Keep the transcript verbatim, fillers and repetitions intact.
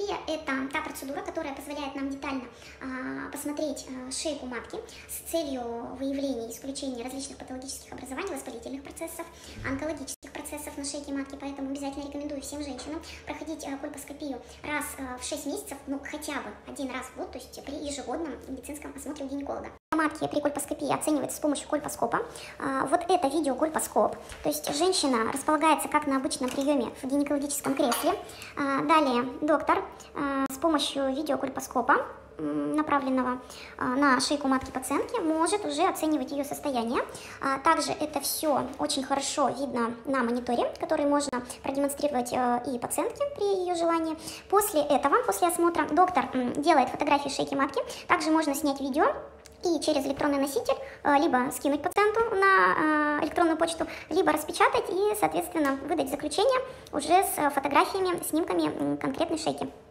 кольпоскопия – это та процедура, которая позволяет нам детально а, посмотреть а, шейку матки с целью выявления и исключения различных патологических образований, воспалительных процессов, онкологических процессов на шейке матки. Поэтому обязательно рекомендую всем женщинам проходить а, кольпоскопию раз а, в шесть месяцев, ну хотя бы один раз в год, то есть при ежегодном медицинском осмотре у гинеколога. Матки при кольпоскопии оценивается с помощью кольпоскопа. А, вот это видео кольпоскоп, то есть женщина располагается как на обычном приеме в гинекологическом кресле. А, далее доктор а, с помощью видеокольпоскопа, направленного а, на шейку матки пациентки, может уже оценивать ее состояние. А, также это все очень хорошо видно на мониторе, который можно продемонстрировать а, и пациентке при ее желании. После этого, после осмотра, доктор м, делает фотографии шейки матки. Также можно снять видео и через электронный носитель либо скинуть пациенту на электронную почту, либо распечатать и, соответственно, выдать заключение уже с фотографиями, снимками конкретной шейки.